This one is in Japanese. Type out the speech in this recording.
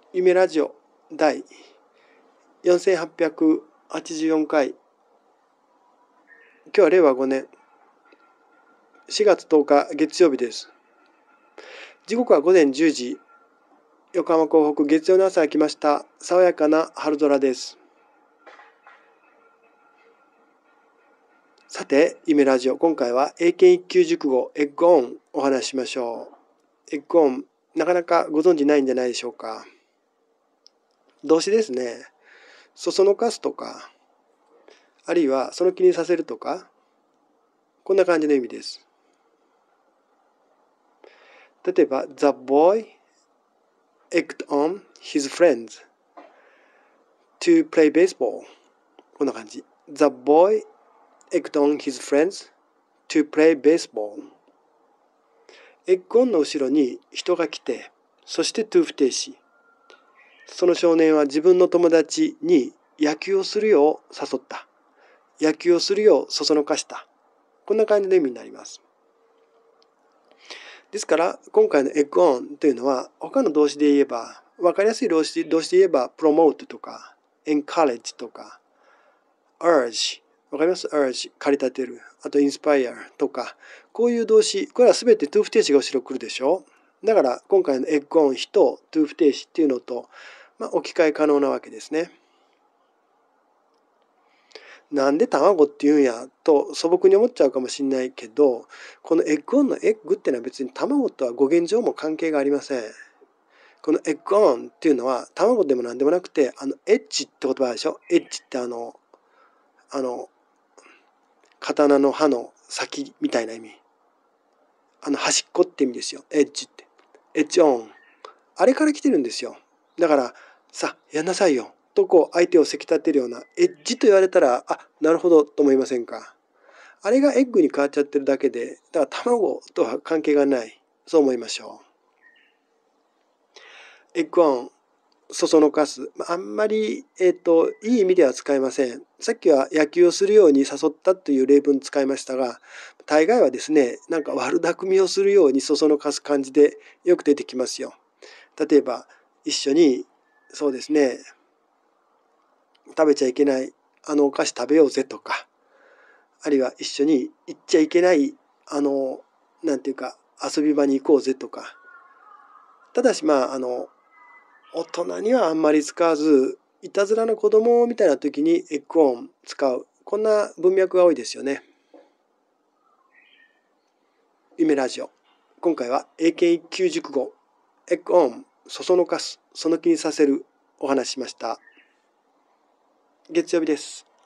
夢ラジオ第4884回。今日は令和5年4月10日月曜日です。時刻は午前10時。横浜港北月曜の朝が来ました。爽やかな春空です。さて、夢ラジオ、今回は英検1級熟語エッグオンお話ししましょう。エッグオン、なかなかご存知ないんじゃないでしょうか。動詞ですね。そそのかすとか、あるいはその気にさせるとか、こんな感じの意味です。例えば、The boy egged on his friends to play baseball。こんな感じ。The boy egged on his friends to play baseball。エッグオンの後ろに人が来て、そして to 不定詞。その少年は自分の友達に野球をするよう誘った。野球をするようそそのかした。こんな感じの意味になります。ですから今回のエッグオンというのは他の動詞で言えば、分かりやすい動詞で言えば promote とか encourage とか urge、 分かります？ urge、 駆り立てる。あと inspire とか、こういう動詞、これは全て to 不定詞が後ろ来るでしょう。だから今回のエッグオン比と to 不定詞っていうのと、置き換え可能なわけですね。なんで卵って言うんやと素朴に思っちゃうかもしれないけど、このエッグオンのエッグっていうのは別に卵とは語源上も関係がありません。このエッグオンっていうのは卵でもなんでもなくて、エッジって言葉でしょ。エッジって刀の刃の先みたいな意味。端っこって意味ですよ。エッジって。エッジオン。あれから来てるんですよ。だから、さあ、やんなさいよ。と相手をせき立てるようなエッジと言われたら、なるほどと思いませんか。あれがエッグに変わっちゃってるだけで、だから卵とは関係がない。そう思いましょう。エッグオン、そそのかす。あんまり、いい意味では使えません。さっきは野球をするように誘ったという例文使いましたが、大概はですね、なんか悪巧みをするようにそそのかす感じでよく出てきますよ。例えば、一緒に、そうですね、食べちゃいけないお菓子食べようぜとか、あるいは一緒に行っちゃいけないなんていうか遊び場に行こうぜとか。ただし大人にはあんまり使わず、いたずらの子供みたいな時にエッグオン使う、こんな文脈が多いですよね。夢ラジオ、今回は英検1級熟語エッグオン、そそのかす、その気にさせるお話ししました。月曜日です。